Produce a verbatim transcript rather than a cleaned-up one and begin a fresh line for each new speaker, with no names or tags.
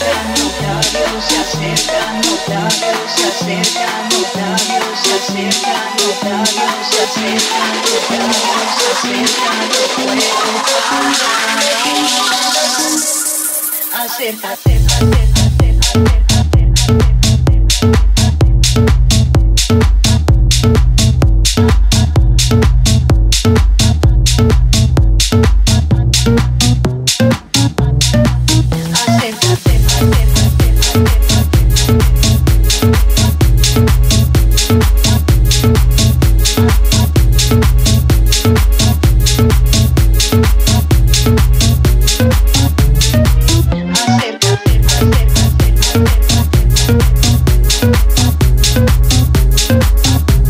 acercan, los labios se acercan, los labios se acercan, los labios se acercan, los labios se acercan, los labios se acercan, los puedo parar. Acércate, acércate.